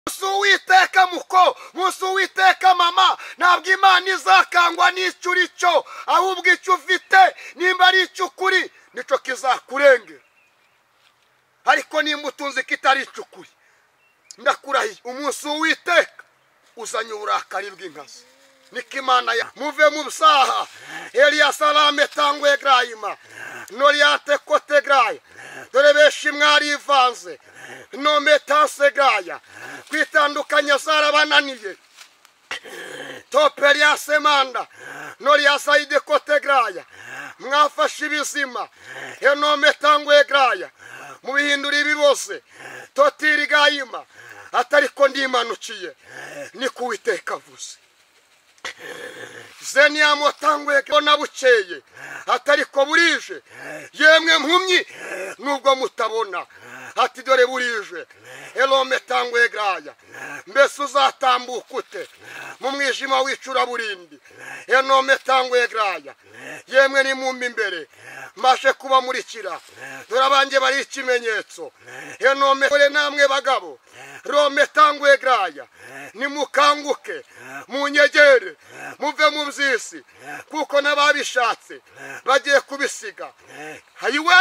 Uwiteka muko munsi Uwiteka mama ntabwo Imana izakangwa n'icyo uri cyo ahubwo icyo ufite nimba ari icyo ukuri nico kizakurengera ariko nimba utunze kitari icyo ukuri ndakurahiye umunsi Uwiteka uzanye uburakari bw'inkazi niko Imana ya muve mu busaha Eliya salame tangwe grayima noriate kote graya dore beshi mwari ivanze no metase graya kwitandukanya zarabananiye Toperia semanda noria saide kote graya mwafashe ibizima eno metangwe graya mubihindura ibibose totiri gayima atariko ndimanukiye ni kuwiteka vuze Zenia motangwe kona buceye atariko burije yemwe mpumyi nubwo mutabona ati dore burije elome tangwe graya mbese uzatambuka ute mu mwijima wicura burindi enome tangwe graya yemwe ni mumbi imbere mashe kuba murikira dore abanje bari ikimenyetso enome kore namwe bagabo rome tangwe graya ni mukanguke munyegere muve mu byisi kuko nababishatse bagiye kubisiga hayiwe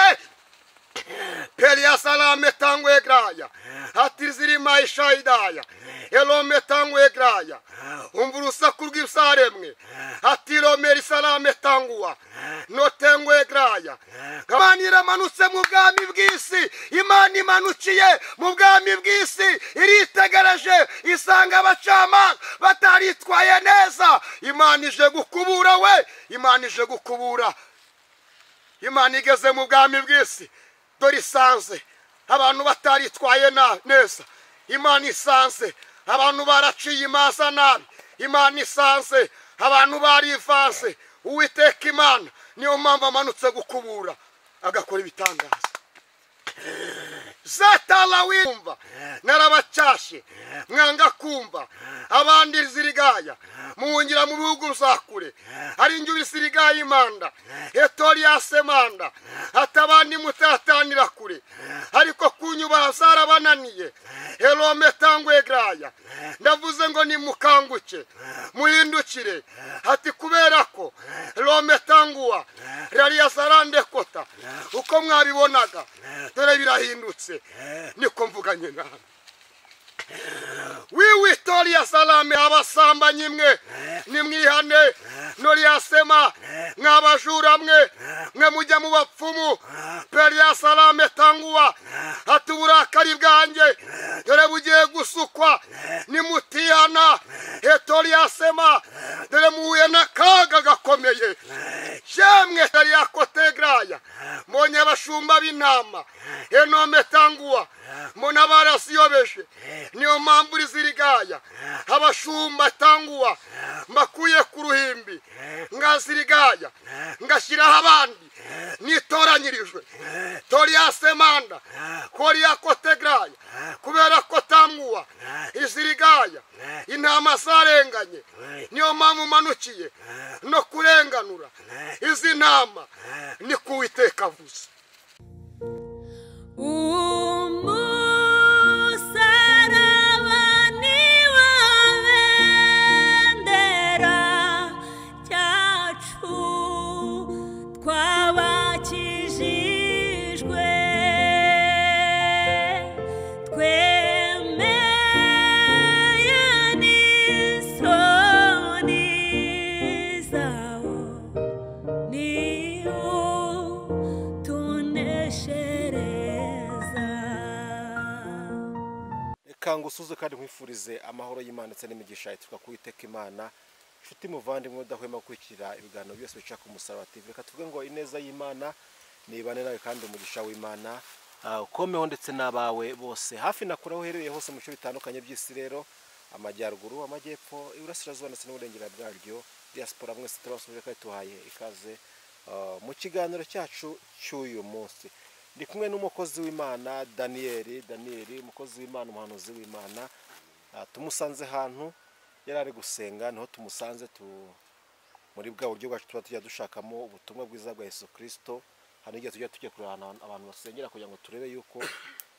Pelia salame tangwe graya ati ziri maisha idaya elome tangwe graya umvurusa kurw'isaremwe ati romeri salame tangwa no tangwe graya kabanira manutse mu bwami bw'isi Imana imanukiye mu bwami bw'isi iritegaraje isanga abacama bataritwaye neza Imana ije gukubura we Imana ije gukubura Imana igeze mu bwami bw'isi dore isanze abantu bataritwaye neza Imana isanze abantu baraciye imanza nabi Imana isanze abantu barivanze Uwiteka Imana niyo mpamvu amanutse gukubura agakora ibitangaza Zatala wumva narabacyashe mwanga kumva abandi zirigaya muhungira mu bihugu uzakure ari njye bisirigaya imanda Etoria semanda atabandi mutatanira kure ariko kunyuba zarabananiye elome tangwe graya ndavuze ngo ni mukanguke muhindukire ati kubera ko elome tangwa rariya sarande kota uko mwabibonaga dore birahindutse niko mvuganye nawe Victoria salame abasambanye mwe nimwihane noria sema mwabajura mwe mujya mu bapfumu Pelia salame tangwa atuburakari bwanjye dore bugiye gusukwa nimutiyana Etoria sema dore muhuye n'akaga gakomeye shemwe Pelia kote graya mbonye abashumba b'intama enome tangwa mbona barasiyobeje niyo mpamvu zirigaya abashumba tangwa mbakuye ku ruhimbi ngazirigaya ngashyiraho abandi nitoranyirijwe Toria semanda koria kote graya kubera ko tangwa izirigaya intama zarenganye niyo mpamvu manukiye no kurenganura izi ntama ni kuwiteka vuze kangusuze kandi nkwifurize amahoro y'Imana ndetse n'imigisha ituruka ku Uwiteka Imana nshuti muvandimwe udahwema kwikira ibiganiro byose bica ku Musaraba TV reka tuvuge ngo ineza y'Imana nibane nawe kandi umugisha w'Imana ukomeho ndetse n'abawe bose hafi nakuraho uherereye hose mu bice bitandukanye by'isi rero amajyaruguru amajyepfo iburasirazuba ndetse n'uburengera bwaryo diaspora mwese turabasubije kandi tuhaye ikaze mu kiganiro cyacu cy'uyu munsi ndi kumwe n'umukozi w'Imana Daniel umukozi w'Imana umuhanuzi w'Imana tumusanze hantu yari ari gusenga niho tumusanze muri bwa buryo bwacu tuba tujya dushakamo ubutumwa bwiza bwa Yesu Kristo hano igihe tujya kurana abantu basengera kugira ngo turebe yuko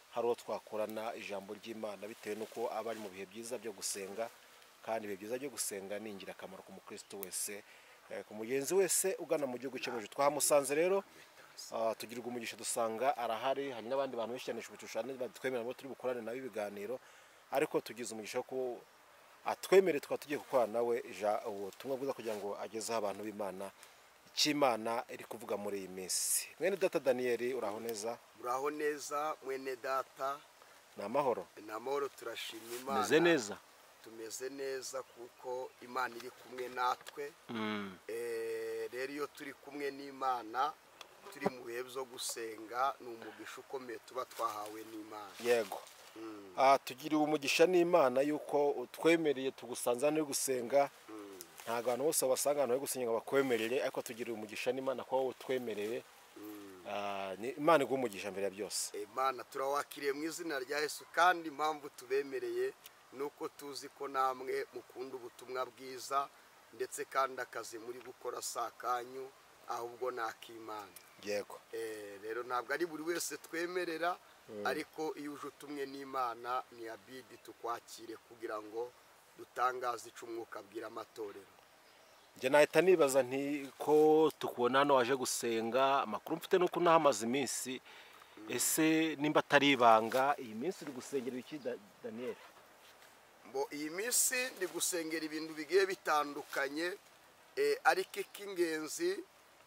hari uwo twakorana ijambo ry'Imana bitewe n'uko aba ari mu bihe byiza byo gusenga, kandi ibihe byiza byo gusenga ni ingirakamaro ku mukristo wese, ku mugenzi wese ugana mu gihugu cyo hejuru. Twamusanze rero tugirirwa umugisha dusanga arahari, hari n'abandi bantu benshi cyane batwemerera ngo turi bukorane nawe ibiganiro, ariko tugize umugisha ko atwemereye tukaba tugiye gukorana nawe ubutumwa bwiza kugira ngo agezeho abantu b'Imana cy'Imana iri kuvuga muri iyi minsi. Mwene data Daniel, uraho neza? Uraho neza mwene data. Ni amahoro? Ni amahoro, turashima Imana. Meze neza? Tumeze neza kuko Imana iri kumwe natwe. Rero iyo turi kumwe n'Imana turi mu bihe byo gusenga ni umugisha ukomeye tuba twahawe n'Imana. Yego. Tugiriwe umugisha n'Imana yuko utwemereye tugusanza no gusenga. Ntago abantu bose basanga no gusenga bakwemerere, ariko tugiriwe umugisha n'Imana ko wowe utwemereye. Imana igumugisha mbere ya byose. Imana turawakiriye mu izina rya Yesu, kandi impamvu tubemereye nuko tuzi ko namwe mukunda ubutumwa bwiza, ndetse kandi akazi muri gukora sakanyu ahubwo nak'Imana. Yego. Rero ntabwo ari buri wese twemerera, ariko iyo uje utumwe n'Imana ni abidi tukwakire kugira ngo dutangaze ico umwuka abwira amatorero. Nje nahita nibaza nti ko tukubona hano waje gusenga, amakuru mfite nuko nahamaze iminsi, ese nimba atari ibanga iyi minsi uri gusengera iki Daniel? Iyi minsi ndi gusengera ibintu bigiye bitandukanye, ariko ikingenzi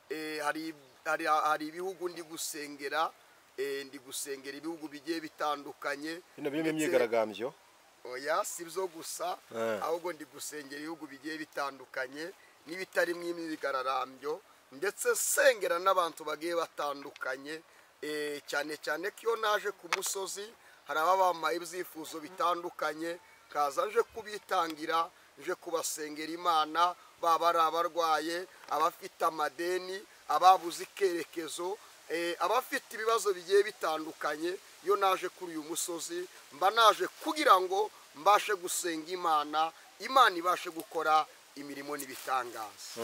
hari ibihugu ndi gusengera, ibihugu bigiye bitandukanye. Bino birimo imyigaragambyo? Oya, si byo gusa, ahubwo ndi gusengera ibihugu bigiye bitandukanye n'ibitari mu imyigaragambyo, ndetse sengera n'abantu bagiye batandukanye, cyane cyane ko iyo naje ku musozi hari ababamaye ibyifuzo bitandukanye, kaza nje kubitangira, nje kubasengera Imana, baba ari abarwaye, abafite amadeni, ababuze ikerekezo, abafite ibibazo bigiye bitandukanye. Iyo naje kuri uyu musozi mba naje kugira ngo mbashe gusenga Imana, Imana ibashe gukora imirimo n'ibitangaza.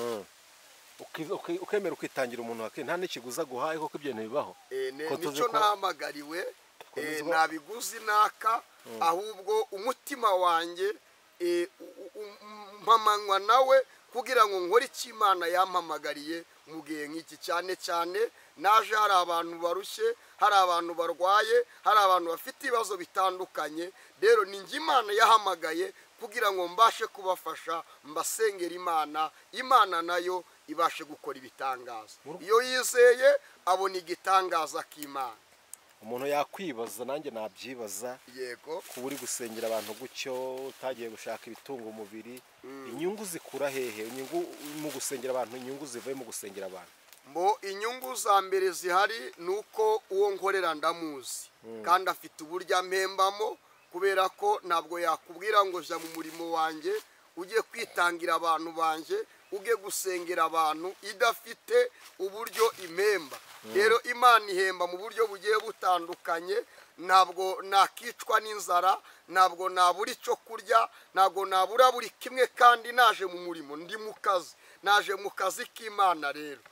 Ukemera ukitangira umuntu nta n'ikiguza guhaye, koko ibyo ntibibaho? Nicyo nahamagariwe, nta biguzi naka, ahubwo umutima wanjye mpamanywa nawe kugira ngo nkore icyo Imana yampamagariye mu gihe nk'iki. Cyane cyane naje hari abantu barushye, hari abantu barwaye, hari abantu bafite ibibazo bitandukanye. Rero ni njye Imana yahamagaye kugira ngo mbashe kubafasha, mbasengera Imana, Imana nayo ibashe gukora ibitangaza. Iyo yizeye abona igitangaza k'Imana. Umuntu yakwibaza, nanjye nabyibaza, yego, kuba uri gusengera abantu gutyo utagiye gushaka ibitunga umubiri, inyungu zikura hehe? Inyungu mu gusengera abantu, inyungu zivuye mu gusengera abantu? Inyungu za mbere zihari ni uko uwo nkorera ndamuzi, kandi afite uburyo ampembamo, kubera ko ntabwo yakubwira ngo jya mu murimo wanjye ujye kwitangira abantu banjye, ujye gusengera abantu idafite uburyo impemba. Rero Imana ihemba mu buryo bugiye butandukanye. Ntabwo nakicwa n'inzara, ntabwo nabura icyo kurya, ntabwo nabura buri kimwe, kandi naje mu murimo, ndi mu kazi, naje mu kazi k'Imana.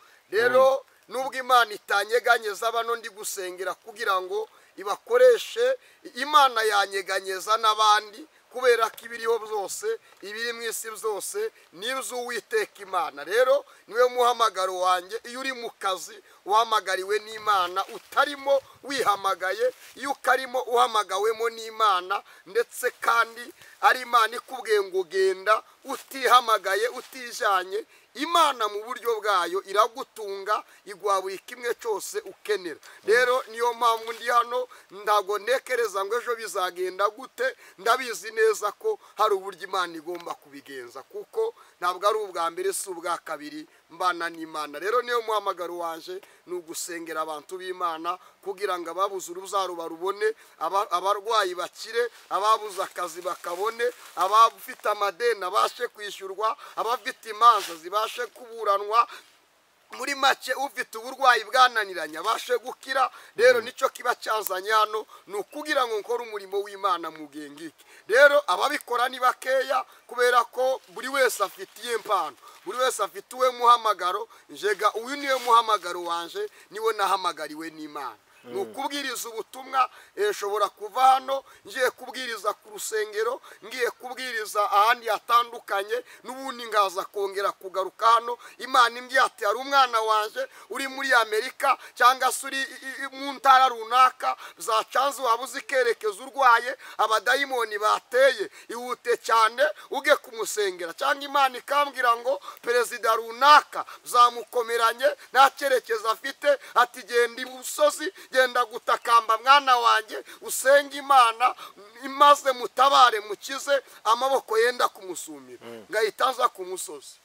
Rero nubwo Imana itanyeganyeza bano ndi gusengera kugira ngo ibakoreshe, Imana yanyeganyeza n'abandi, kubera ko ibiriho byose, ibiri mu isi byose ni iby'Uwiteka Imana. Rero niwe muhamagaro wanjye. Iyo uri mu kazi uhamagariwe n'Imana, utarimo wihamagaye, iyo ukarimo uhamagawemo n'Imana, ndetse kandi ari Imana ikubwiye ngo genda, utihamagaye utijanye, Imana mu buryo bwayo iragutunga, iguha buri kimwe cyose ukenera. Rero niyo mpamvu ndi hano, ntabwo ntekereza ngo ejo bizagenda gute. Ndabizi neza ko hari uburyo Imana igomba kubigenza, kuko ntabwo ari ubwa mbere, si ubwa kabiri mbana n'Imana. Rero niyo muhamagaro wanje ni ugusengera abantu b'Imana kugira ngo ababuze urubyaro barubone, abarwayi bakire, ababuze akazi bakabone, abafite amadeni abashe kwishyurwa, abafite imanza zibashe kuburanwa. Muri make ufite uburwayi bwananiranye abashe gukira. Rero nicyo kiba cyazanye hano, ni ukugira ngo nkore umurimo w'Imana mu gihe ngiki. Rero ababikora ni bakeya, kubera ko buri wese afitiye impano, buri wese afite uwe muhamagaro. Njega uyu niwe muhamagaro wanje, niwe nahamagariwe n'Imana. ni ukubwiriza ubutumwa. Nshobora kuva hano ngiye kubwiriza ku rusengero, ngiye kubwiriza ahandi hatandukanye, n'ubundi ngaza kongera kugaruka hano. Imana imbwiye ati hari umwana wanjye uri muri Amerika cyangwa se uri mu ntara runaka, zacanze waba uzi ikerekezo urwaye, abadayimoni bateye, ihute cyane uge kumusengera. cyangwa Imana ikambwira ngo perezida runaka zamukomeranye nta cyerekezo afite, ati genda imusozi, genda gutakamba mwana wanjye, usenga Imana imaze mutabare mukize, amaboko yenda kumusumira. Ngahita nza ku musozi.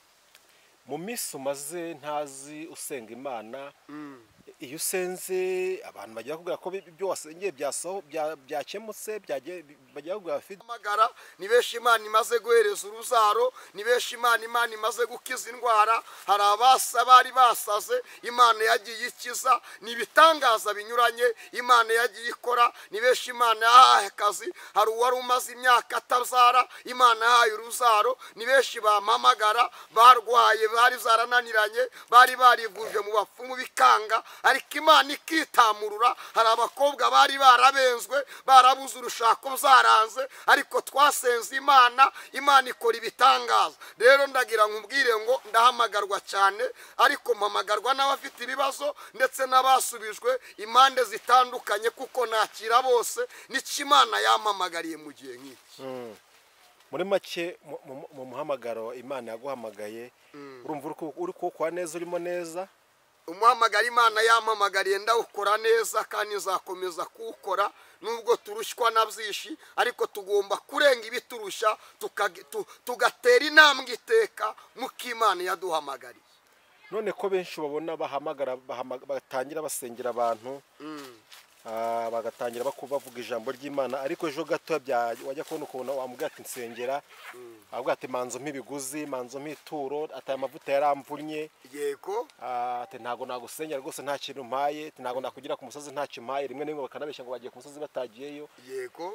mu minsi umaze ntazi usenga Imana, iyo usenze abantu bagira kuvuga ko ibyo wasengeye byakemutse, bagira kuvuga bafite amagara. Ni benshi Imana imaze guhereza uruzaro, ni benshi Imana imaze gukiza indwara. Hari bari basaze, Imana yagiye ikiza. Ni ibitangaza binyuranye Imana yagiye ikora. Ni benshi Imana yahaye akazi. Hari uwari umaze imyaka atazara, Imana yahaye uruzaro. Ni benshi bampamagara barwaye, bari zarananiranye, bari barivuje mu bapfumu bikanga, ariko Imana ikitamurura. Hari abakobwa bari barabenzwe, barabuze urushako zaranze, ariko twasenze Imana, Imana ikora ibitangaza. Rero ndagira nkubwire ngo ndahamagarwa cyane, ariko mpamagarwa n'abafite ibibazo ndetse n'abasubijwe impande zitandukanye, kuko nakira bose. n'icyo Imana yampamagariye mu gihe nk'iki. muri make mu muhamagaro Imana yaguhamagaye, urumva uri kuwukora neza, urimo neza? Umuhamagara Imana yampamagariye ndawukora neza, kandi nzakomeza kuwukora nubwo turushywa na byinshi, ariko tugomba kurenga ibiturusha tugatera intambwe iteka muko Imana yaduhamagariye. None ko benshi babona batangira basengera abantu, bagatangira bavuga ijambo ry'Imana, ariko ejo gato wajya kubona ukuntu wamubwira ati nsengera, avuga ati manzo mp'ibiguzi, manzo mp'ituro, ati amavuta yaramvunye, yego, ati ntago nagusengera rwose nta kintu mpaye, ati ntago nakugira ku musozi nta kimpaye. Rimwe na rimwe bakanabeshya ngo bagiye ku musozi batagiyeyo. Yego.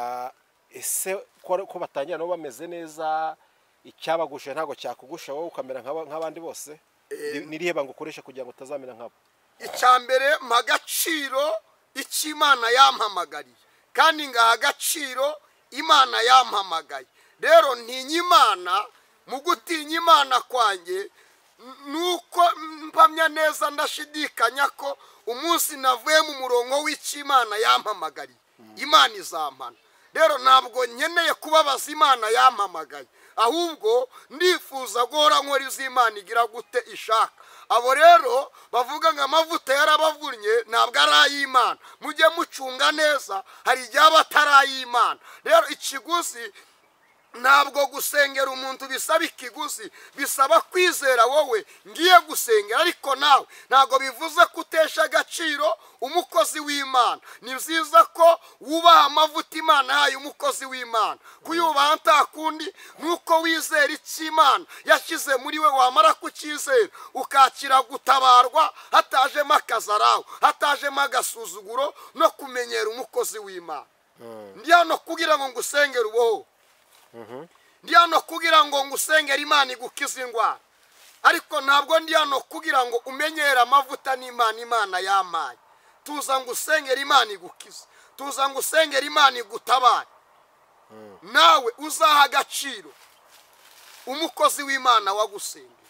Ese ko batangira nabo bameze neza, icyabagusha ntago cyakugusha wowe ukamera nk'abandi bose? Nirihe banga ukoresha kugira ngo utazamera nkabo? Icyambere magaciro icyo Imana yampamagariye, kandi ngaha agaciro Imana yampamagaye. Rero ntinya Imana, mu gutinya Imana kwanjye nuko mpamya neza ndashidikanya ko umunsi navuye mu murongo w'icyo Imana yampamagariye Imana izampana. Rero ntabwo nkeneye kubabaza Imana yampamagaye, ahubwo ndifuza guhora nkora iz'Imana igira gute ishaka. Abo rero bavuga ngo amavuta yarabavunye ntabwo ari ay'Imana. Mujye mucunga neza, hari igihe aba atari ay'Imana. Rero ikiguzi ntabwo gusengera umuntu bisaba ikiguzi, bisaba kwizera wowe ngiye gusengera. Ariko nawe ntabwo bivuze kutesha agaciro umukozi w'Imana. Ni byiza ko wubaha amavuta Imana yahaye umukozi w'Imana. Kuyubaha nta kundi nuko wizera icyo Imana yashyize muri we, wamara kucyizera ukakira gutabarwa, hatajemo akazarawe, hatajemo agasuzuguro no kumenyera umukozi w'Imana. Ndi hano kugira ngo ngusengere uboho, ndi hano kugira ngo ngusengere Imana igukize indwara, ariko ntabwo ndi hano kugira ngo umenyere amavuta n'Imana Imana yampaye. Tuza ngusengere Imana igukize, tuza ngusengere Imana igutabare. Nawe uzaha agaciro umukozi w'Imana wagusengera,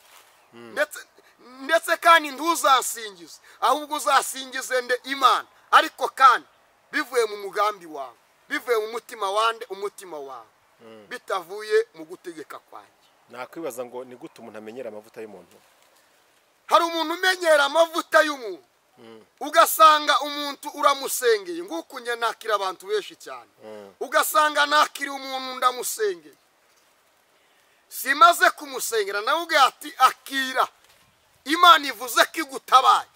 ndetse kandi ntuzasingize, ahubwo uzasingize nde Imana, ariko kandi bivuye mu mugambi wawe, bivuye mu umutima wawe, bitavuye mu gutegeka kwanjye. Nakwibaza ngo ni gute umuntu amenyera amavuta y'umuntu? Hari umuntu umenyera amavuta y'umuntu, ugasanga umuntu uramusengeye, nguko njye nakira abantu benshi cyane, ugasanga nakiri umuntu ndamusengeye, simaze kumusengera nawe ubwe ati akira, Imana ivuze ko igutabaye,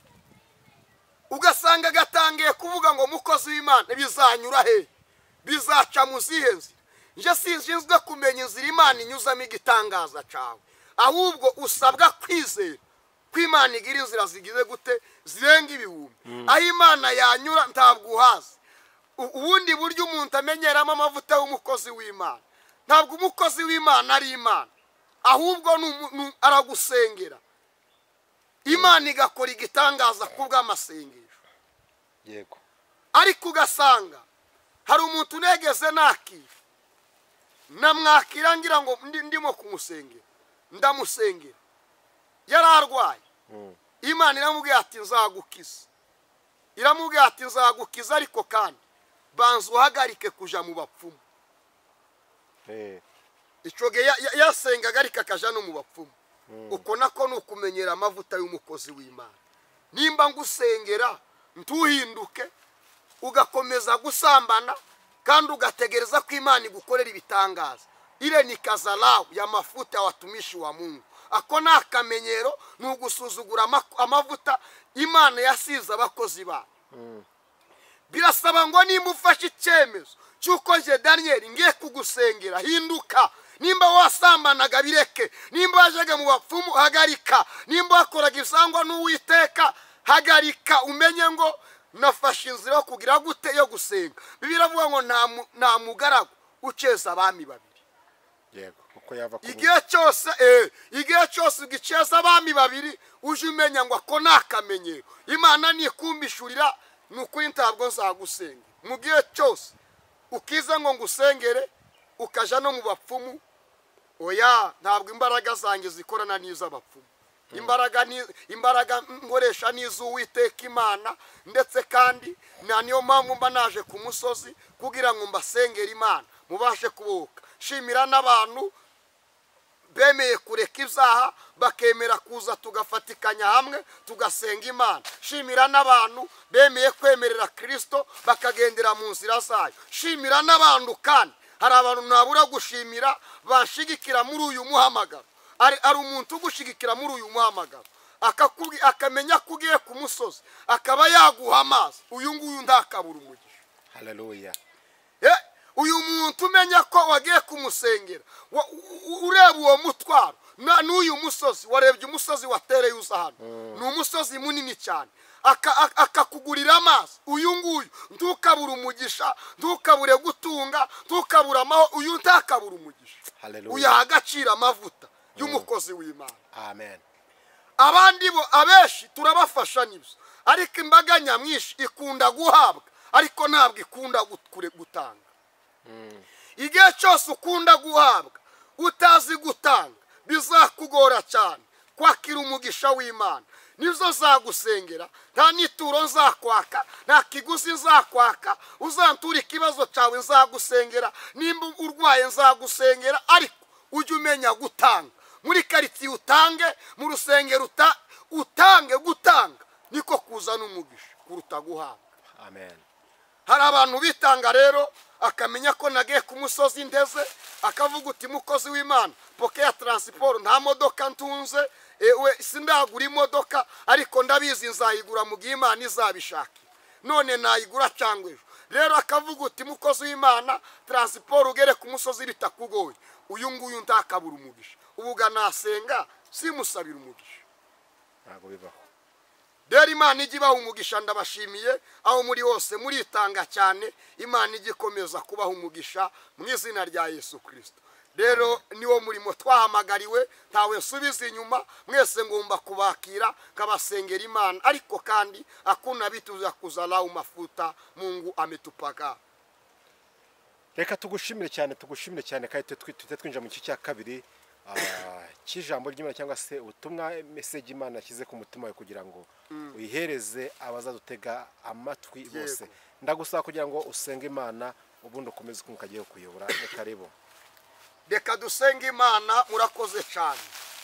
ugasanga gatangiye kuvuga ngo mukozi w'Imana bizanyura he, bizaca mu zihe nzira? Nje sinjizwe kumenya inzira Imana inyuzamo igitangaza cyawe, ahubwo usabwa kwizera ko Imana igira inzira zigize gute, zirenga ibihumbi. Aho Imana yanyura ntabwo uhazi. Ubundi buryo umuntu amenyeramo amavuta y'umukozi w'Imana, ntabwo umukozi w'Imana ari Imana, ahubwo aragusengera, Imana igakora igitangaza kubw'amasengesho. yego ariko ugasanga hari umuntu unegeze nakira namwakira ngira ngo ndimo kumusengera ndamusengera yararwaye Imana iramubwira ati nzagukiza iramubwira ati nzagukiza ariko kandi banza uhagarike kuja mu bapfumu icoge yasengaga ariko akaja no mu bapfumu uko nako nukumenyera amavuta y'umukozi w'Imana nimba ngusengera ntuhinduke ugakomeza gusambana kandi ugategereza ko Imana igukorera ibitangaza ile ni kazalao ya mafuta ya watumishi wa Mungu ako nakamenyero nugusuzugura amavuta Imana yasize abakozi ba birasaba ngo nimba ufashe icyemezo cyuko nje Daniel ngiye kugusengera hinduka nimba wasambanaga bireke nimba wajaga mu bapfumu hagarika nimba wakoraga isangwa n'Uwiteka hagarika umenye ngo nafashe inzira yo kugira gute yo gusenga bibiravuga ngo nta mugaragu uceza abami babiri yego uko yava ku igihe cyose ugiceza abami babiri uje umenya ngo ako nakamenyero Imana nikumbishurira nukuri ntabwo nzagusenga mu gihe cyose ukiza ngo ngusengere ukaja no mu bapfumu oya ntabwo imbaraga zanjye zikorana n'iz'abapfumu imbaraga nkoresha n'iz'Uwiteka Imana ndetse kandi niyo mpamvu mba naje ku musozi kugira ngo mbasengere Imana mubashe kubohoka shimira n'abantu bemeye kureka ibyaha bakemera kuza tugafatikanya hamwe tugasenga Imana shimira n'abantu bemeye kwemerera Kristo bakagendera mu nzira zayo shimira n'abantu kandi hari abantu nabura gushimira bashigikira muri uyu muhamagaro ari umuntu ugushigikira muri uyu muhamagaro akamenya ko ugiye ku musozi akaba yaguha amazi uyu nguyu ndakabura umugisha haleluya uyu muntu umenya ko wagiye kumusengera ureba uwo mutwaro n'uyu musozi warebye umusozi watereye uza hano ni umusozi munini cyane akakugurira amazi uyu nguyu ntukabura umugisha ntukabure gutunga ntukabura amahoro uyu ntakabura umugisha uyaha agaciro amavuta y'umukozi w'Imana amen abandi bo abeshi turabafasha nibyo ariko imbaga nyamwinshi ikunda guhabwa ariko ntabwo ikunda gutanga igihe cyose ukunda guhabwa utazi gutanga bizakugora cyane kwakira umugisha w'Imana nizo zagusengera nta nituro nzakwaka nta kiguzi nzakwaka uzantura ikibazo cyawe nzagusengera nimba urwaye nzagusengera ariko ujye umenya gutanga muri karitsiye utange mu rusengero utange gutanga niko kuzana umugisha kuruta guhabwa amen hari abantu bitanga rero akamenya ko nagiye ku musozi ndeze akavuga uti mukozi w'Imana pokea transport nta modoka ntunze sindagura imodoka ariko ndabizi nzayigura mu gihe Imana izabishaka none nayigura cyangwa ejo rero akavuga uti mukozi w'Imana transport ugere ku musozi bitakugoye uyu nguyu ntakabura umugisha ubuga nasenga simusabira umugisha ntago bibaho rero Imana ijya ibaha umugisha ndabashimiye aho muri hose muritanga cyane Imana ijya ikomeza kubaha umugisha mu izina rya Yesu Kristo rero niwo murimo twahamagariwe ntawe nsubiza inyuma mwese ngomba kubakira kabasengera Imana ariko kandi hakuna vitu vya kuzalau mafuta Mungu ametupaka reka tugushimire cyane kandi twinjira mu gice cya kabiri cy'ijambo ry'Imana cyangwa se ubutumwa message Imana yashyize ku mutima wawe kugira ngo uyihereze abazadutega amatwi bose ndagusaba kugira ngo usenge Imana ubundi ukomeze kumkagiye kuyobora reka rebo reka dusenge Imana murakoze cyane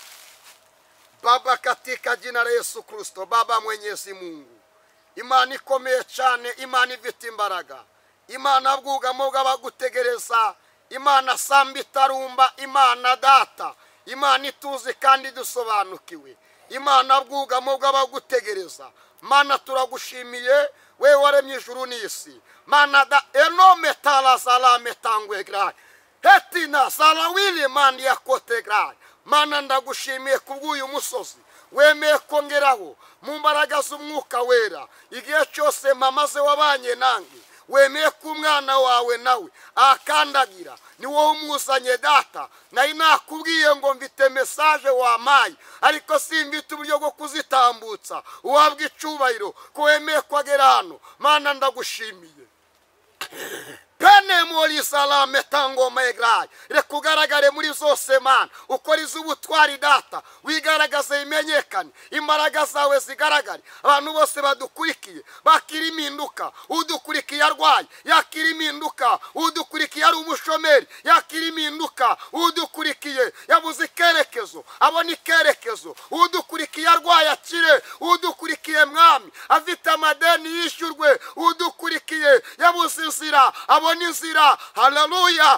Baba katika jina la Yesu Kristo Baba Mwenyezi Mungu Imana ikomeye cyane Imana ifite imbaraga Imana bwugamo bw'abagutegereza Imana samba tarumba Imana data Imana ituzi kandi dusobanukiwe Imana bwugamo bw'abagutegereza Mana turagushimiye we waremye ijuru n'isi Mana da enome tala salame tangwe gra hetina salawili mandi yakote gra Mana ndagushimiye kubw'uyu musozi wemeye kongeraho mu mbaraga z'umwuka wera igihe cyose mamaze wabanye nange wemeye ko umwana wawe nawe akandagira ni wowe umuzanye data nari nakubwiye ngo mfite mesaje wampaye ariko simfite uburyo bwo kuzitambutsa uhabwa icubahiro ko wemeye ko agera hano mana ndagushimiye pene muri salame tango megraye reka ugaragare muri zose mana ukora iz'ubutwari data wigaragaze imenyekane imbaraga zawe zigaragare abantu bose badukurikiye bakira impinduka udukurikiye arwaye yakira impinduka udukurikiye ari umushomeri yakira impinduka udukurikiye yabuze ikerekezo abona ikerekezo udukurikiye arwaye akire udukurikiye mwami afite amadeni yishyurwe udukurikiye yabuze inzira abona inzira haleluya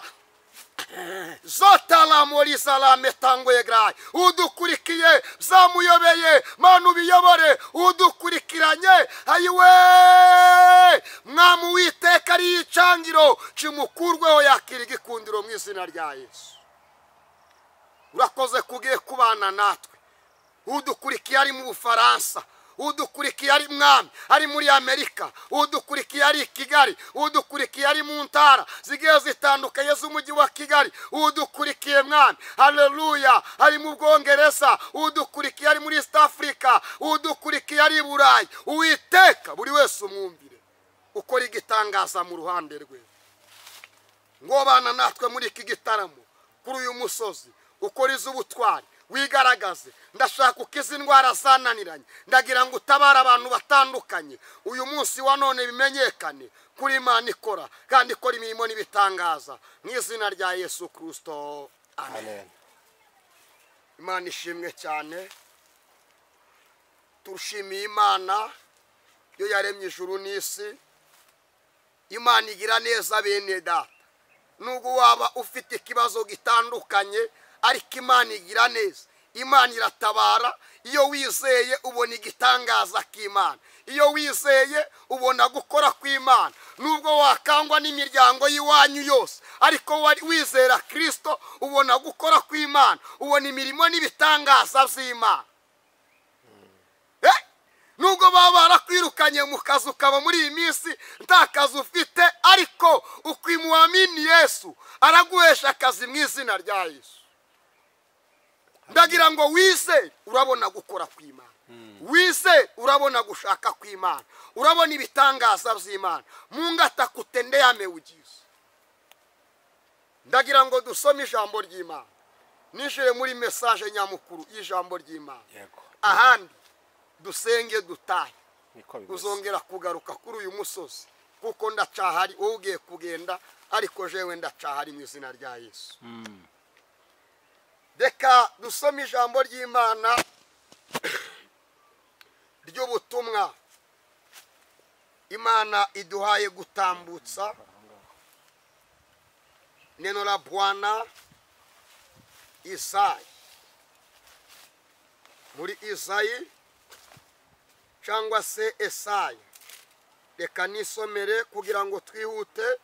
zotala muri salame tangwe graye udukurikiye zamuyobeye manu biyobore udukurikiranye ayiwe mwamu witeka ari icangiro cimukurweho yakira igikundiro mu izina rya Yesu urakoze kugiye kubana natwe udukurikiye ari mu Bufaransa udukurikiye ari mwami ari muri Amerika udukurikiye ari Kigali udukurikiye ari mu ntara zigiye zitandukanye z'umujyi wa Kigali udukurikiye mwami haleluya ari mu Bwongereza udukurikiye ari muri East Africa udukurikiye ari Burayi uwiteka buri wese umwumvire ukora igitangaza mu ruhande rwe ngo bana natwe muri iki gitaramo kuri uyu musozi ukora iz'ubutwari wigaragaze ndashaka ukiza indwara zananiranye ndagira ngo utabara abantu batandukanye uyu munsi wa none bimenyekane kuri Imana ikora kandi ikora imirimo n'ibitangaza mu izina rya Yesu Kristo amen. Imana ishimwe cyane turushimiye Imana yo yaremye ijuru n'isi Imana igira neza bene data nubwo waba ufite ikibazo gitandukanye ariko Imana igira neza Imana iratabara iyo wizeye ubona igitangaza k'Imana iyo wizeye ubona gukora kw'Imana nubwo wakangwa n'imiryango y'iwanyu yose ariko wizera Kristo ubona gukora kw'Imana ubona imirimo n'ibitangaza by'Imana nubwo baba barakwirukanye mu kazi ukaba muri iyi minsi nta kazi ufite ariko ukwimuamini Yesu araguhesha akazi mu izina rya Yesu ndagira ngo wize urabona gukora kw'Imana wize urabona gushaka kw'Imana urabona ibitangaza by'Imana Mungu atakutendea ameujiza ndagira ngo dusome ijambo ry'Imana nishire muri message nyamukuru y'ijambo ry'Imana ahandi dusenge dutahe uzongera kugaruka kuri uyu musozi kuko ndacahari wowe ugiye kugenda ariko jewe ndacahari mu izina rya Yesu Deka dusome ijambo ry'Imana ry'ubutumwa Imana iduhaye gutambutsa neno la Bwana Isaya muri Isayi cyangwa se Esaya reka nisomere kugira ngo twihute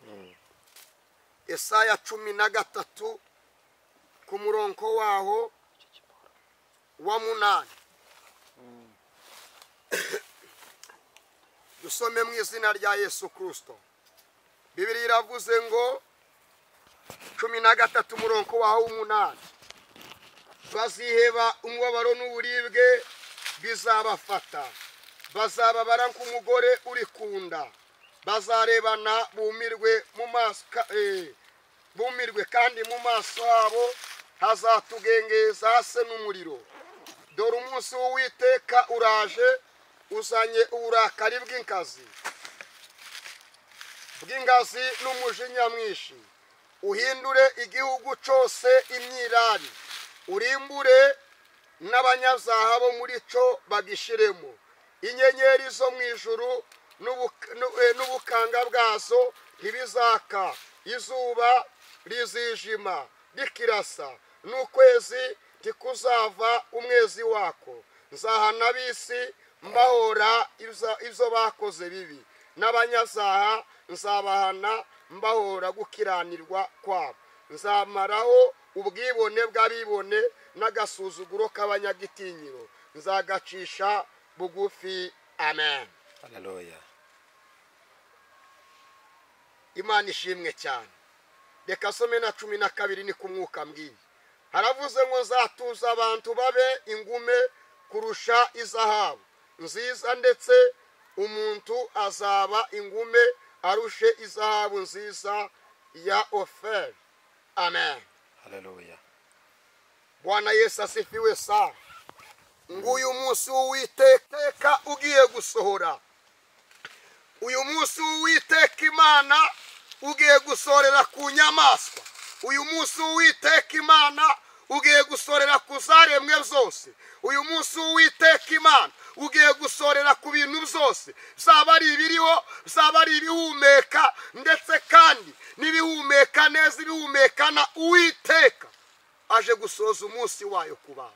Esaya 13 ku murongo waho wa 8 dusome mu izina rya Yesu Kristo Bibiliya iravuze ngo 13 murongo waho 8 baziheba umubabaro n'uburibwe bizabafata bazababara nk'umugore uri kunda bazarebana bumirwe mu maso bumirwe kandi mu maso habo hazatugengeza hase n'umuriro dore umunsi w'Uwiteka uraje uzanye uburakari bw'inkazi n'umujinya mwinshi uhindure igihugu cyose imyirari urimbure n'abanyazaha bo muri cyo bagishiremo inyenyeri zo mu ijuru n'ubukanga bwazo ntibizaka izuba rizijima rikirasa n'ukwezi tikuzava umwezi wako nzahana ab'isi mbahora ibyo bakoze bibi n'abanyazaha nzabahana mbahora gukiranirwa kwabo nzamaraho ubwibone bw'abibone n'agasuzuguro k'abanyagitinyiro nzagacisha bugufi amen. Haleluya. Imana ishimwe cyane. Reka some na 12 ni ku mwuka mbwiye. Haravuze ngo nzatuza abantu babe ingume kurusha izahabu nziza, ndetse umuntu azaba ingume arushe izahabu nziza ya Ofeli. Amen. Haleluya. Bwana Yesu asifiwe sana. Nguyu munsi w'Uwiteka ugiye gusohora. Uyu munsi w'Uwiteka Imana ugiye gusorera ku nyamaswa. Uyu munsi w'Uwiteka Imana ugiye gusorera ku zaremwe zose. Uyu munsi w'Uwiteka Imana ugiye gusorera ku bintu byose, zaba ari ibiriho, zaba ari ibihumeka, ndetse kandi n'ibihumeka neza, ibihumekana. Uwiteka aje gusoza umunsi wayo ku bantu.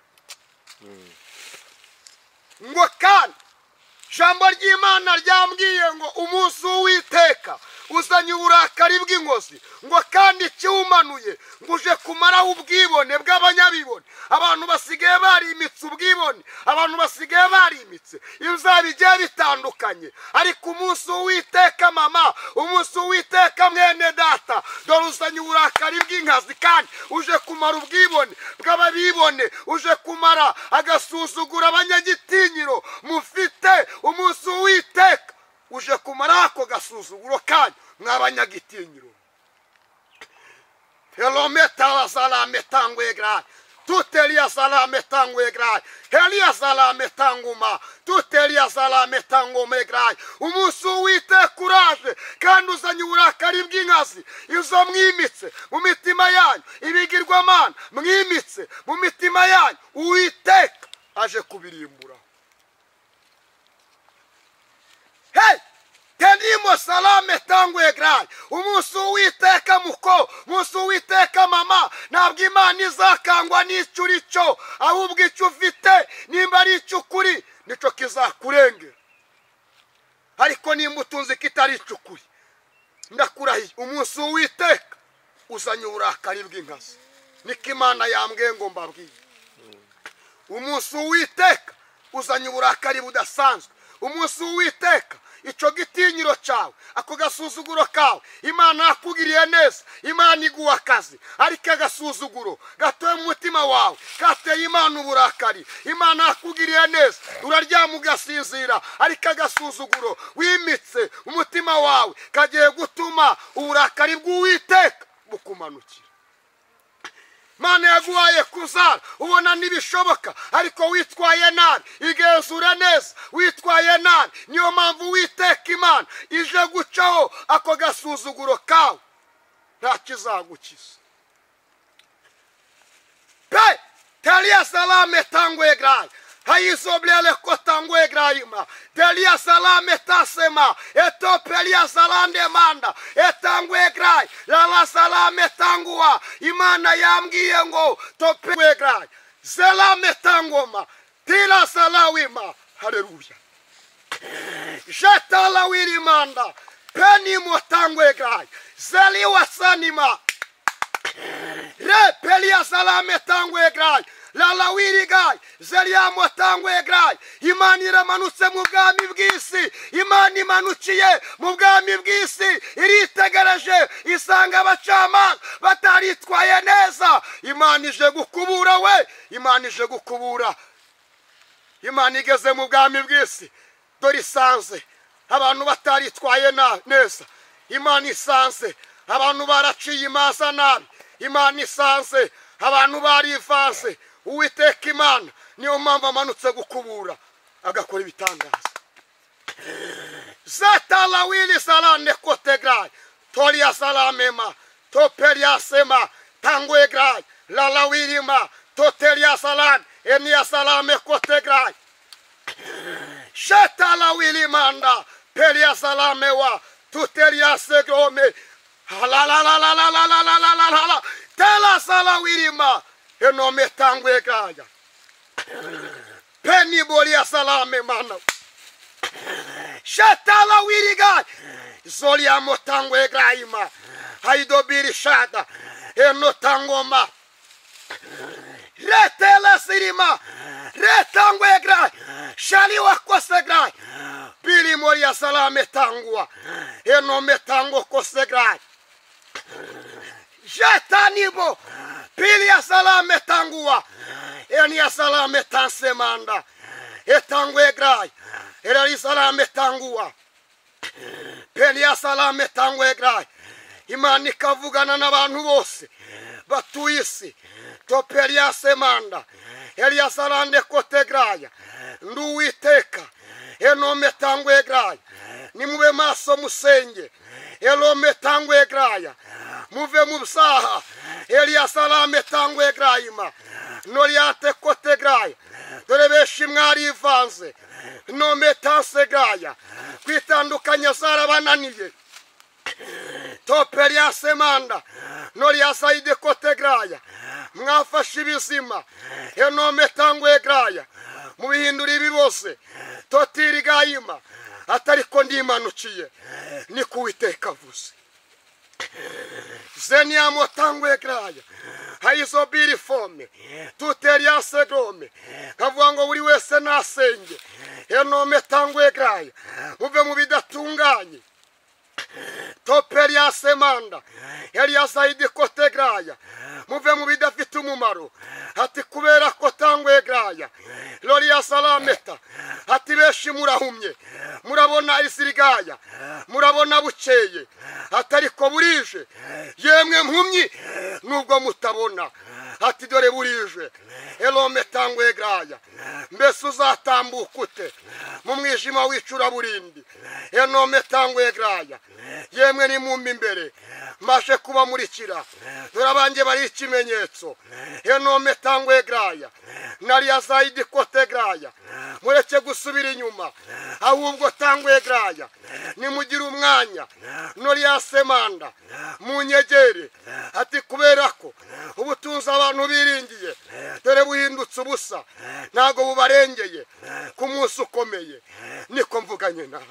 Ngo kandi jambo ry'Imana ryambwiye ngo umunsi w'Uwiteka uzanye uburakari bw'inkozi, ngo kandi kiwumanuye ngo uje kumaraho ubwibone bw'abanyabibone. Abantu basigaye barimitse ubwibone, abantu basigaye barimitse ibyaha bigiye bitandukanye. Ariko umunsi w'Uwiteka mama, umunsi w'Uwiteka mwene data, dore uzanye uburakari bw'inkazi kandi uje kumara ubwibone bw'ababibone, uje kumara agasuzugura abanyagitinyiro mufite. Umunsi w'Uwiteka uje kumara ako gasuzuguro kandi mw'abanyagitinyiro. Helometa salame tangwe gra tutelia salame tangwe gra helia salame tanguma tutelia salame tangome gra. Umunsi w'Uwiteka kuraje kandi uzanye uburakari bw'inkazi izo mwimitse mu mitima yanyu, ibigirwamana mwimitse mu mitima yanyu. Uwiteka aje kubirimbura. Hey! Tenimo salame tangwe gra. Umunsi w'Uwiteka muko, umunsi w'Uwiteka mama, ntabwo Imana izakangwa n'icyo uri cyo, ahubwo icyo ufite nimba ari icyo ukuri nicyo kizakurengera. Ariko nimba utunze kitari icyo ukuri, ndakurahiye umunsi w'Uwiteka uzanye uburakari bw'inkazi. Niko Imana yambwiye ngo mbabwiye. Umunsi w'Uwiteka uzanye uburakari budasanzwe. Umunsi w'Uwiteka icyo gitinyiro cyawe, ako gasuzuguro kawe, Imana yakugiriye neza, Imana iguha akazi, ariko agasuzuguro gatoye mu mutima wawe kateye Imana uburakari. Imana yakugiriye neza, uraryama ugasinzira, ariko agasuzuguro wimitse umutima wawe kagiye gutuma uburakari bw'Uwiteka bukumanukira. Imana yaguhaye kuzara, ubona nibishoboka, ariko witwaye nabi. Igenzure neza, witwaye nabi. Niyo mpamvu Uwiteka Imana ije gucaho ako gasuzuguro kawe, nta kizagukiza. Pe telia salame tangwe gra haizoblele kotangwe graima telia salame tasema etopelia salande manda etangwe grai la salame tangua. Imana yambwiye ngo topwe grai salame tangoma tila salawima. Haleluya. Jetala wirimanda peni motangwe grai zeliwa sanima repelia salame tangwe grai la wiri gai zelia motangwe grai. Imana iramanutse mu bwami bw'isi, Imana imanukiye mu bwami bw'isi, iritegereje isanga abacamanza bataritwaye neza. Imana ije gukubura we, Imana ije gukubura. Imana igeze mu bwami bw'isi, dore isanze abantu bataritwaye neza. Imana isanze abantu baraciye imanza nabi. Imana isanze abantu barivanze. Uwiteka Imana niyo mpamvu amanutse gukubura agakora ibitangaza. Zatala wili salane kote grai tolia salamema topelia sema tangwe grai la wilima totelia salam enia salame kote grai shatala wili manda pelia salamewa totelia segrome la tela sala wilima enome tangwe grai peni bolia salame mana shatala wiriga zolia motangwe graima haido birishada eno tangoma retela sirima retangwe grai shaliwa kose grai pili moria salame tangua eno metango kose grai jetanibo pili ya salame tangua eni ya salame tansemanda etangwe grai erali salame tangua pili ya salame tangwe grai Imana ikavugana n'abantu bose batuye isi toperi ya semanda Eliya salande kote graya nduwiteka enome tangwe graya nimube maso musenge elome tangwe graya muve mubsaha Eliya salame tangwe grayima noriate kote graya dore beshi mwari ivanze nome tanse graya kwitandukanya zarabananiye toperi ya semanda noria saide kote graya mwafashe ibizima enome tangwe graya mubihindura ibibose totiri gayima atariko ndimanukiye ni kuwiteka vuze zenia motangwe graya haizo biri fome tuteri ya segome kavuga ngo buri wese nasenge enome tangwe graya muve mu bidatunganye toperi ya semanda Eliya saidi kote graya muve mu bidafite umumaro ati kubera ko tangwe graya Eliya salameta ati beshi murahumye murabona isirigaya murabona buceye atariko burije yemwe mpumyi nubwo mutabona ati dore burije elome tangwe graya mbese uzatambuka ute mu mwijima wicura burindi enome tangwe graya yemwe ni mumbi imbere mashe kuba murikira dore abanjye bari ikimenyetso enome tangwe graya nariya zaidi kote graya mureke gusubira inyuma ahubwo tangwe graya nimugira umwanya noriya semanda munyegere ati kubera ko ubutunzi abantu biringiye dore buhindutse ubusa ntago bubarengeye ku munsi ukomeye niko mvuganye nawe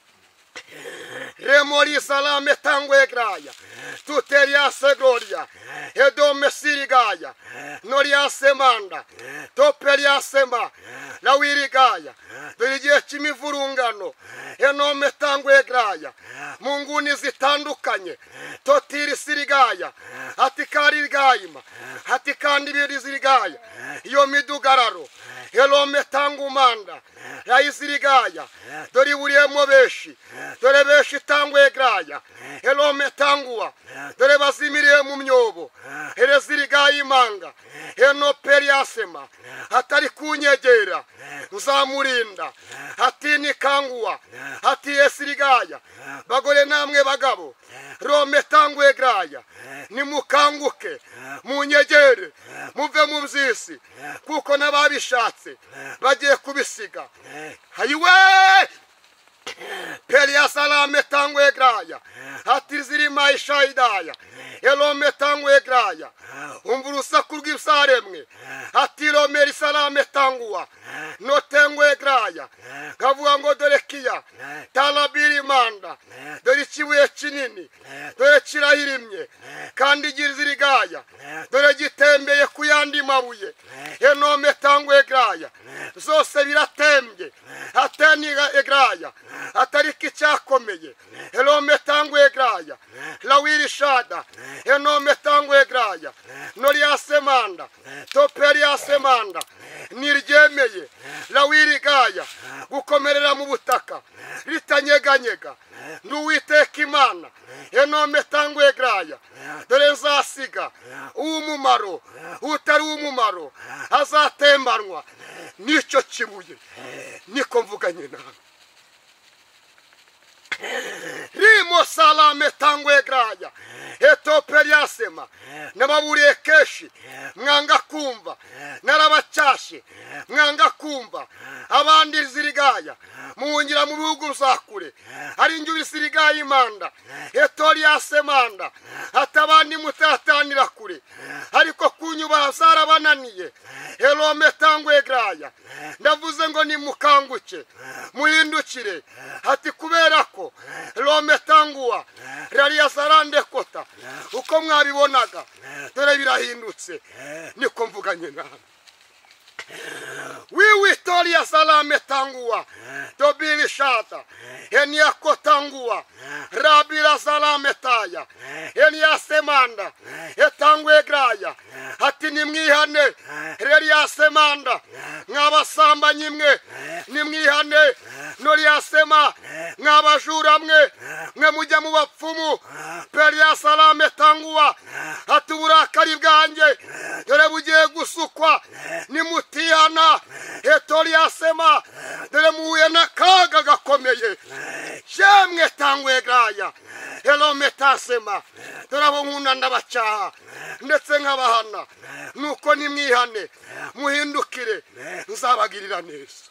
remori salame tangwe graya tuteria segoria edome sirigaya noria semanda toperia sema na wirigaya dore kimivurungano enome tangwe graya munguni zitandukanye totiri sirigaya atikari gayima atikandi biri zirigaya iyo midugararo elome tangumanda yayisirigaya dore buriyemo beshi dore beshi tangwe graya elome tangua dore bazimiriye mu myobo erezirigaye imanga eno periasema atari kunyegera nzamurinda ati nikangua ati esirigaya bagore namwe bagabo rome tangwe graya nimukanguke munyegere muve mu byisi kuko nababishatse bagiye kubisiga hayiwe Eliya salame tangwe graya ati zirima ishayidaya elome tangwe graya umburusaku rw'ibisaremwe ati romeri salame tangua no tangwe graya kavuga ngo dore kiya talabiri manda dore ikibuye kinini dore kirahirimye kandi girizirigaya dore gitembeye ku yandi mabuye enome tangwe graya zose biratembye atani graya atariki cyakomeye elome tangwe graya lawiri shada enome tangwe graya noria semanda toperia semanda niryemeye lawiri gaya gukomerera mu butaka ritanyeganyega nduwiteka imana enome tangwe graya dore nzasiga umumaro utari umumaro azatembanwa nicyo kibuye niko mvuganye nawe rimo salame tangwe graya etoperia sema nababuriye keshi mwanga kumva narabacyashe mwanga kumva abandi zirigaya muhungira mu bihugu zakure ari njye sirigaya imanda etoria semanda atabandi mutatanira kure ariko kunyubaha zarabananiye Elome tangwe graya ndavuze ngo nimukanguke muhindukire ati kubera ko Elome tanguwa rariya sarande kota uko mwabibonaga dore birahindutse niko mvuganye nawe Victoria salame tangua Tobili shata Enia kotangua Rabila salame taya Enia semanda Etangwe graya Hati nimwihane Relia semanda Ngabasamba nyimwe nimwihane Nolia sema Ngabajura mwe Ngemujya mu bapfumu Peria salame tangua Hati uburakari bwanjye dore bugiye gusukwa nimutihana Etolia sema dore muhuye n'akaga gakomeye shemwe tangwe graya Elome tasema dore abo nkunda ndabacyaha ndetse nk'abahana nuko nimwihane muhindukire nzabagirira neza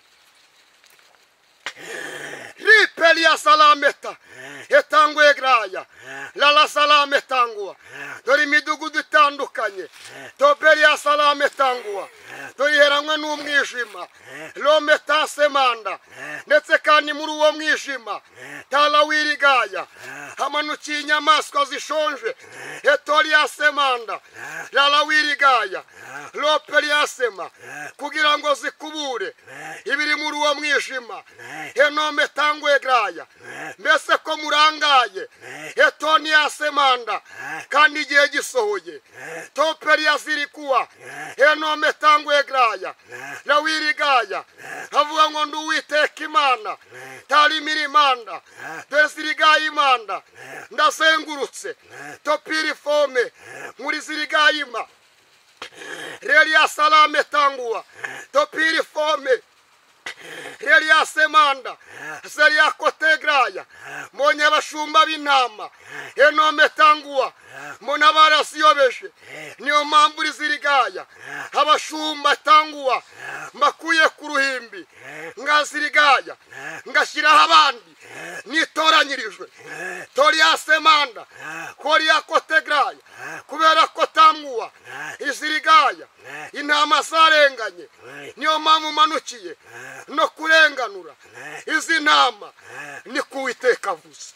Ripelia salameta etangwe graya lala salame tangua dore imidugudu itandukanye Tobelia salame tangua dore iheranwe n'umwijima Lome tasemanda ndetse kandi muri uwo mwijima talawirigaya hamanukiye inyamaswa zishonje Etolia semanda lala wirigaya Lopelia sema kugira ngo zikubure ibiri muri uwo mwijima Enome tangwe graya mbese ko murangaye Etonia semanda kandi igihe gisohoye Topelia zirikuwa Enome tangwe graya lawirigaya havuga ngo nduwiteka Imana tarimira imanda desirigaye imanda ndasengurutse Topiri fome muri zirigayima Relia salame tangua Topiri fome Relia semanda Seria kotegraya Monye bashumba b'intama Enome tangua Mona barasiyobeshe niyo mpamvu zirigaya abashumba tangua mbakuye ku ruhimbi ngazirigaya ngashyiraho abandi nitoranyirijwe Tolia semanda Koria kotegraya kubera ko tangua izirigaya intama zarenganye niyo mpamvu manukiye no kurenganura izi ntama ni kuwiteka avuze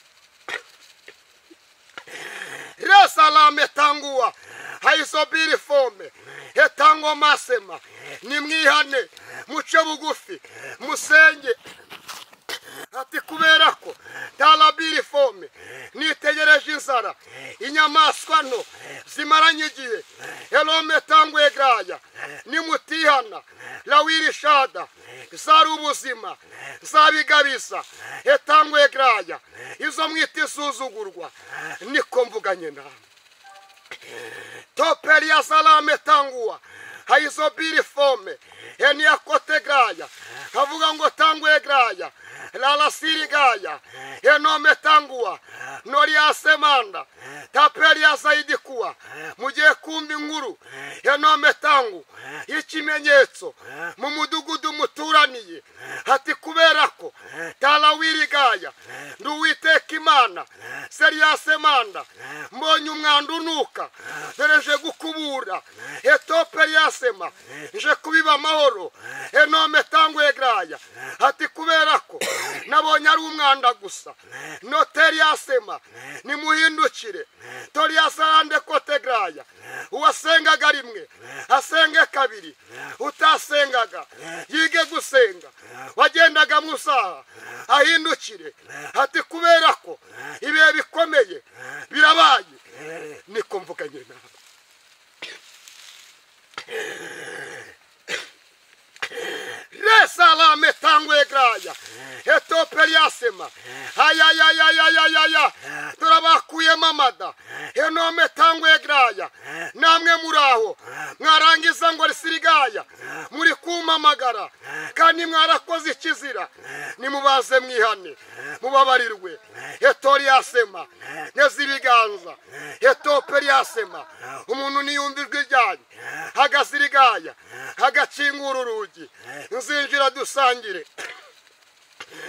Resalame tangua haisobiri fome etango masema nimwihane muce bugufi musenge ati kubera ko talabiri fome nitegereje inzara inyamaswa no zimaranye igihe Elome tangwe graya nimutihana lawiri shada zari ubuzima zabigabisa etangwe graya izo mwita isuzugurwa niko mvuganye nawe Topelia salame tangua haisobiri fome enia kote graya havuga ngo tangwe graya lala sirigaya Enome tangua Noria semanda Tapelia zaidi kuwa mugiye kumva inkuru Enome tangu ikimenyetso mu mudugudu muturaniye hati kubera ko talawirigaya nduwiteka Imana Seria semanda mbonye umwanda unuka dereje gukubura Etopelia sema nje kubiba amahoro Enome tangwe graya hati kubera ko nabonye ari umwanda gusa Noteria sema nimuhindukire Tolia sarande kotegraya uwasengaga rimwe asenge kabiri utasengaga yige gusenga wagendaga musaha ahindukire hati kubera ko ibihe bikomeye birabaye niko mvuganye nawe Resalame tangwe graya Etopelia sema ayayayayayaya turabakuye mamada Enome tangwe graya namwe muraho mwarangiza ngo risirigaya muri kumamagara kandi mwarakoze ikizira nimubaze mwihane mubabarirwe Etolia sema nezibiganza Etopelia sema umuntu niyumvijwe ryanyu hagasirigaya hagacingura urugi nzinjira dusangire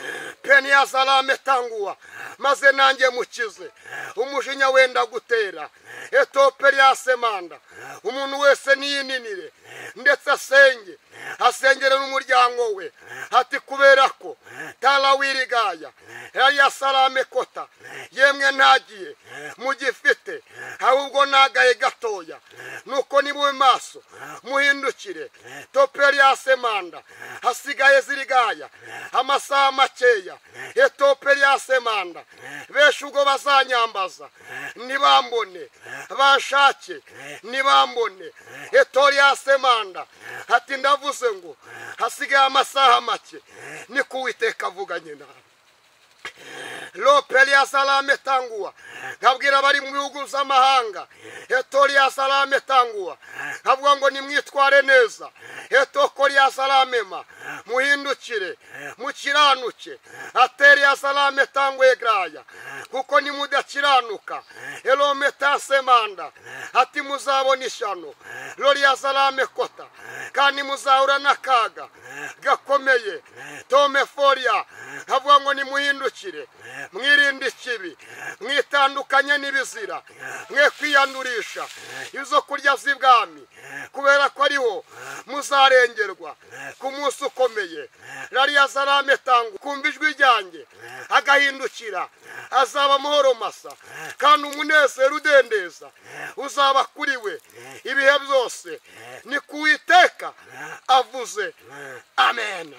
peni ya salame tangua maze nanjye mukize umujinya wenda gutera etoperi ya semanda umuntu wese niyininire ndetse asengere n'umuryango we ati kubera ko tarawirigaya ya salame kota yemwe ntagiye mugifite ahubwo nagaye gatoya nuko nibuwe maso muhindukire toperi ya semanda hasigaye zirigaya amasaha makeya etoperi ya semanda benshi ubwo bazanyambaza nibambone banshake nibambone etori ya semanda ati ndavuze ngo hasigaye amasaha make ni kuwiteka avuganye nawe Lopeli ya salame tangua nkabwira bari mu bihugu z'amahanga etori ya salame tangua nkavuga ngo nimwitware neza etokori ya salame ma muhindukire mukiranuke ateri ya salame tangwe graya kuko nimudakiranuka elometa semanda ati muzabona ishano lori ya salame kota kandi muzahura n'akaga gakomeye tome foria nkavuga ngo nimuhindukire mwirinde ikibi mwitandukanye n'ibizira mwe kwiyandurisha izo kurya z'ibwami kubera ko ariho muzarengerwa ku munsi ukomeye rariya salame tangu kumva ijwi ryanjye agahindukira azaba amahoro masa kandi umunezero udendeza uzaba kuri we ibihe byose ni kuwiteka avuze amen.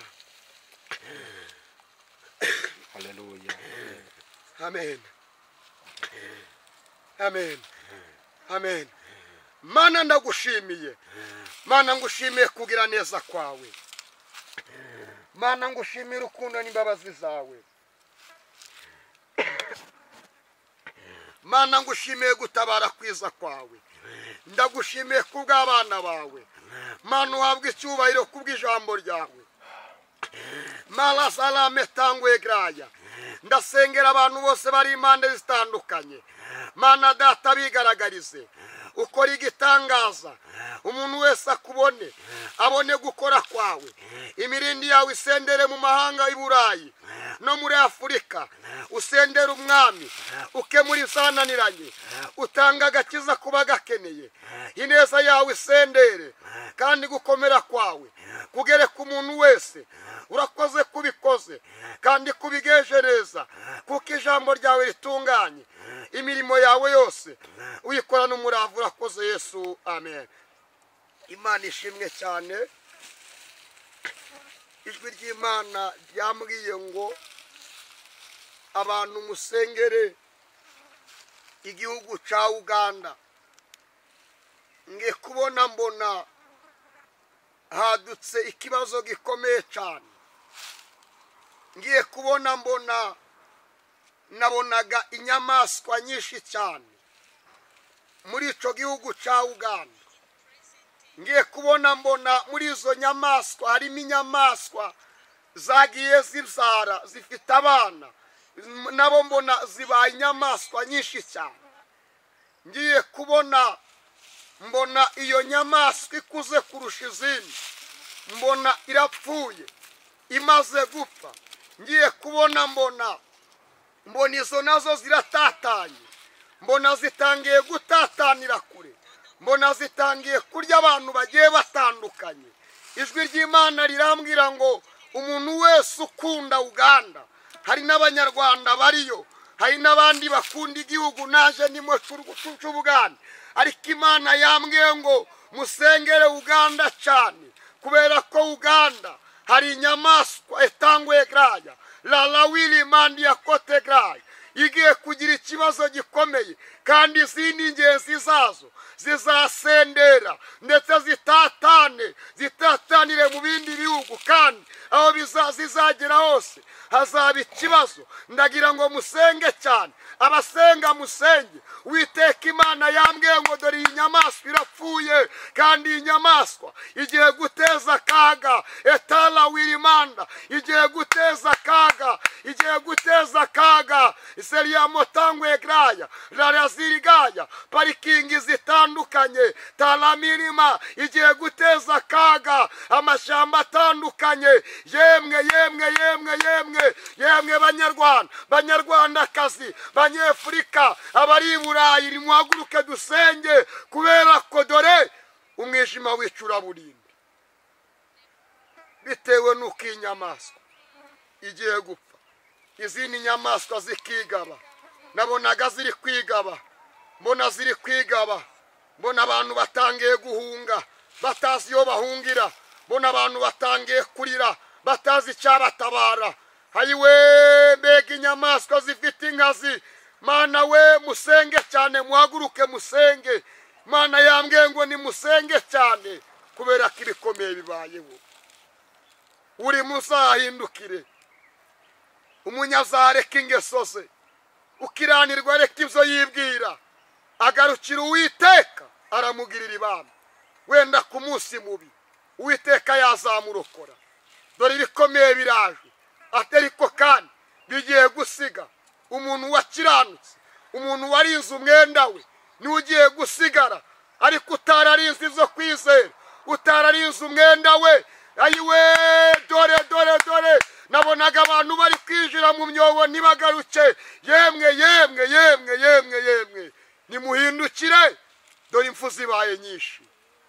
Haleluya. Amen. Amen. Amen. Mana ndagushimiye. Mana ngushimiye kugira neza kwawe. Mana ngushimiye urukundo n'imbabazi zawe. Mana ngushimiye gutabara kwiza kwawe. Ndagushimiye kubw'abana bawe. Mana uhabwe icyubahiro kubw'ijambo ryawe. Mala salame tangwe graya ndasengera abantu bose bari impande zitandukanye. Mana data bigaragarize ukora igitangaza umuntu wese akubone abone gukora kwawe imirindi yawe isendere mu mahanga y'Iburayi no muri Afurika usendera umwami ukemura izananiranye utanga agakiza kuba gakeneye ineza yawe isendere kandi gukomera kwawe kugere ku muntu wese urakoze kubikoze kandi kubigejereza kuko ijambo ryawe ritunganye imirimo yawe yose uyikora n'umurava urakoze Yesu amen. Imana ishimwe cyane. Ijwi ry'Imana ryambwiye ngo abantu musengere igihugu ca Uganda. Nge kubona mbona hadutse ikibazo gikomeye cyane. Ngiye kubona mbona nabonaga inyamaswa nyinshi cyane muri ico gihugu ca Uganda. Ngiye kubona mbona muri izo nyamaswa harimo inyamaswa zagiye zibyara zifite abana nabo mbona zibaye inyamaswa nyinshi cyane. Ngiye kubona mbona iyo nyamaswa ikuze kurusha izindi mbona irapfuye imaze gupfa. Ngiye kubona mbona izo nazo ziratatanye mbona zitangiye gutatanira kure mbona zitangiye kurya abantu bagiye batandukanye. Ijwi ry'Imana rirambwira ngo umuntu wese ukunda Uganda, hari n'abanyarwanda bariyo, hari n'abandi bakunda igihugu naje nimwe c'Ubuganda, ariko Imana yambwiye ngo musengere Uganda cyane kubera ko Uganda hari inyamaswa etangwe graya la wili mandi ya kote graya igiye kugira ikibazo gikomeye kandi izindi ngenzi zazo zizasendera ndetse zitatanire mu bindi bihugu kandi aho bizazagera hose hazaba ikibazo. Ndagira ngo musenge cyane, abasenga musenge. Uwiteka Imana yambwiye ngo dore iyi nyamaswa irapfuye kandi iyi nyamaswa igiye guteza akaga etala wirimanda igiye guteza akaga Seria motangwe graya rarazirigaya parikingi zitandukanye talamirima igiye guteza akaga amashamba atandukanye yemwe banyarwandakazi banyafurika abari i Burayi nimuhaguruke dusenge kubera ko dore umwijima w'icuraburindi bitewe n'uko inyamaswa igiye gupfa izindi nyamaswa zikigaba nabonaga ziri kwigaba mbona ziri kwigaba mbona abantu batangiye guhunga batazi iyo bahungira mbona abantu batangiye kurira batazi icyabatabara hayiwe mbega inyamaswa zifite inkazi mana we musenge cyane muhaguruke musenge mana yambwiye ngo ni musenge cyane kubera ko ibikomeye bibayeho uri muzahindukire umunyazareka ingeso ze ukiranirwa areka ibyo yibwira agarukira Uwiteka aramugirira ibambe wenda ku munsi mubi Uwiteka yazamurokora dore ibikomeye biraje atariko kandi bigiye gusiga umuntu wakiranutse umuntu warinze umwenda we ni ugiye gusigara ariko utararinze izo kwizera utararinze umwenda we ayiwe dore nabonaga abantu bari kwinjira mu myobo ntibagaruke yemwe nimuhindukire dore impfu zibaye nyinshi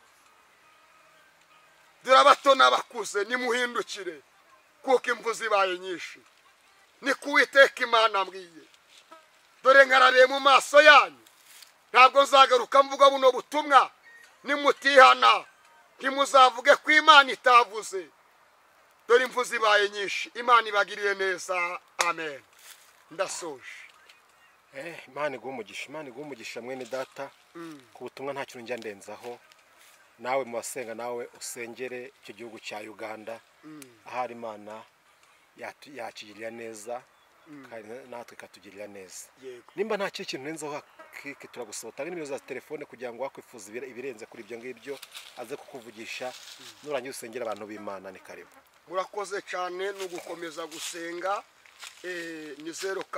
dore abato n'abakuze nimuhindukire kuko impfu zibaye nyinshi ni Uwiteka Imana mbwiye dore nkarabiye mu maso yanyu ntabwo nzagaruka mvuga buno butumwa nimutihana ntimuzavuge ko Imana itavuze dore impfu zibaye nyinshi Imana ibagiriye neza amen ndasoje Imana iguha umugisha mwene data ku butumwa nta kintu njya ndenzaho nawe mu basenga nawe usengere icyo gihugu cya Uganda ahari Imana yakigirira neza kandi natwe ikatugirira neza nimba nta kintu ndenzaho kike turagusaba utange nimero za telefone kugira ngo wakwifuza ibirenze kuri ibyo ngibyo aze kukuvugisha nurangiye usengera abantu b'Imana ni karibu murakoze cyane no gukomeza gusenga ni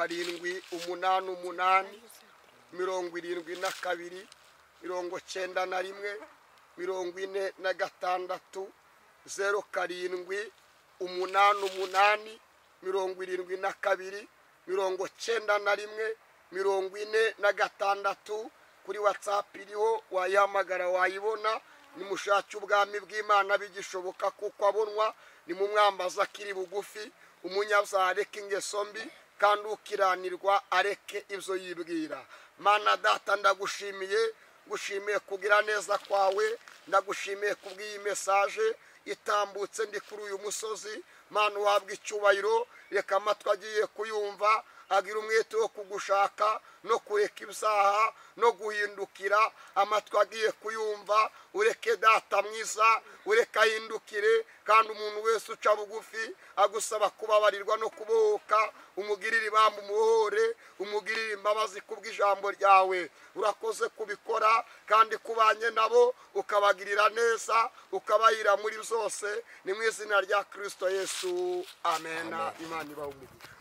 0788 72 91 46 0788 72 91 46 kuri WhatsApp iriho wayihamagara wayibona nimushake ubwami bw'Imana bigishoboka kuko abonwa ni mu mwambaza kiri bugufi umunyazareka ingeso mbi kandi ukiranirwa areke ibyo yibwira Mana data ndagushimiye kugira neza kwawe ndagushimiye kubw'iyi message itambutse ndi kuri uyu musozi Mana wabwa icyubahiro reka amatwi agiye kuyumva agira umwete wo kugushaka no kureka ibyaha no guhindukira amatwi agiye kuyumva ureke data mwiza ureka ahindukire kandi umuntu wese uca bugufi agusaba kubabarirwa no kubohoka umugirire ibambe umuhore umugirire imbabazi kubw'ijambo ryawe urakoze kubikora kandi kubanye nabo ukabagirira neza ukabahira muri byose ni mu izina rya Kristo Yesu amen Imana ibahe umugisha.